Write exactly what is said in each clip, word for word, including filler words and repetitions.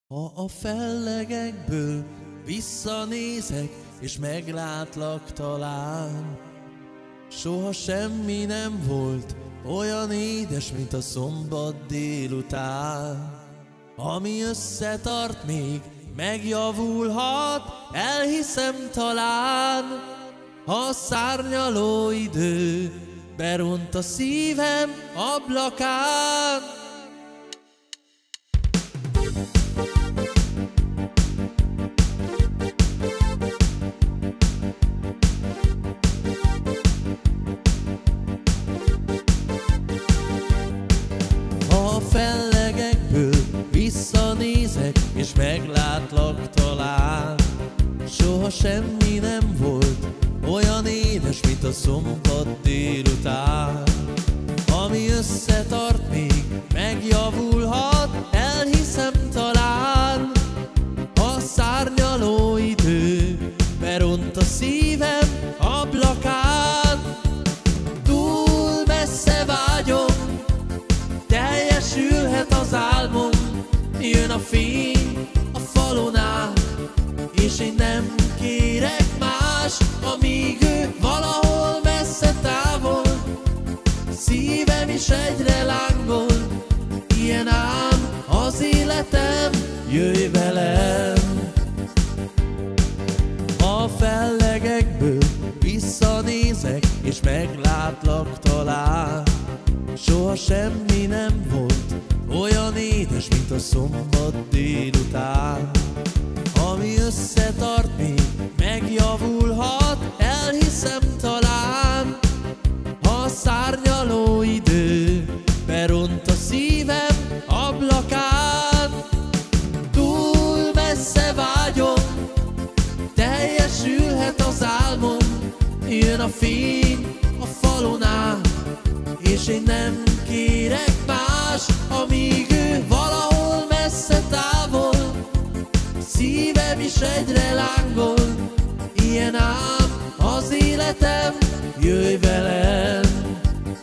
Ha a fellegekből visszanézek, és meglátlak talán, soha semmi nem volt olyan édes, mint a szombat délután. Ami összetart még, megjavulhat, elhiszem talán, ha a szárnyaló idő beront a szívem ablakán. Ha a fellegekből visszanézek, és meglátlak talán, soha semmi nem volt olyan édes, mint a szombat délután. Ami összetart még, megjavulhat, elhiszem talán, ha a szárnyaló idő beront a szívem ablakán. Túl messze vágyom, teljesülhet az álmom, jön a fény a falon át, és én nem kérek más, amíg ő valahol messze távol. Szívem is egyre lángol, ilyen ám az életem, jöjj velem. A fellegekből visszanézek, és meglátlak talán, soha semmi nem volt olyan édes, mint a szombat délután. Ami összetart még, megjavulhat, elhiszem talán, ha a szárnyaló idő beront a szívem ablakán. Túl messze vágyom, teljesülhet az álmom, jön a fény a falon át, és én nem kérek más, amíg ő valahol messze távol. Szívem is egyre lángol, ilyen ám az életem, jöjj velem.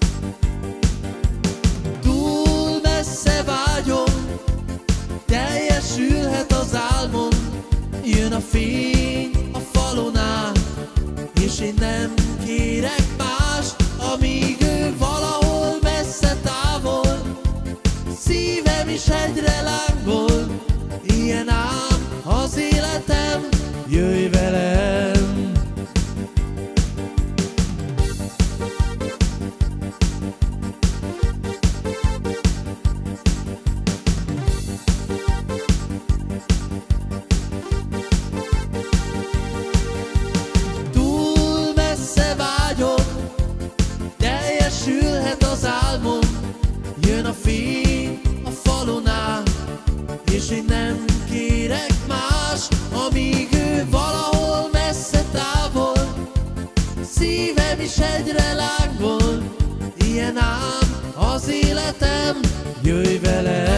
Túl messze vágyom, teljesülhet az álmom, jön a fény a falon át, és én nem kérek más, amíg ő valahol messze távol. Szívem is egyre lángol, ilyen ám az életem, jöjj velem. Túl messze vágyom, teljesülhet az álmom, jön a fény a falon át, és én nem kérek más, amíg ő valahol messze távol. Szívem is egyre lángol, ilyen ám az életem, jöjj velem.